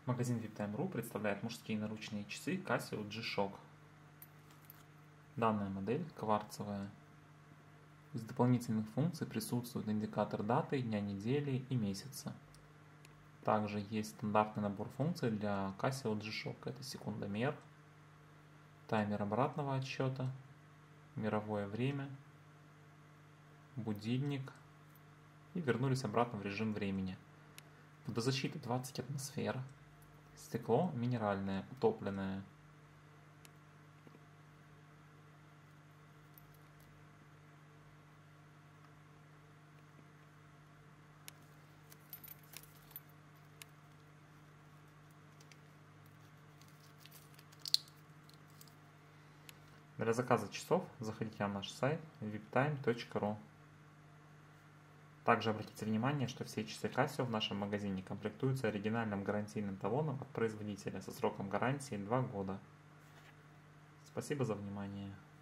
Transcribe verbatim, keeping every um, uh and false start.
Магазин виптайм точка ру представляет мужские наручные часы Casio G-Shock. Данная модель кварцевая. Из дополнительных функций присутствует индикатор даты, дня недели и месяца. Также есть стандартный набор функций для Casio G-Shock. Это секундомер, таймер обратного отсчета, мировое время, будильник и вернулись обратно в режим времени. Водозащита двадцать атмосфер. Стекло минеральное, утопленное. Для заказа часов заходите на наш сайт виптайм точка ру. Также обратите внимание, что все часы Casio в нашем магазине комплектуются оригинальным гарантийным талоном от производителя со сроком гарантии два года. Спасибо за внимание.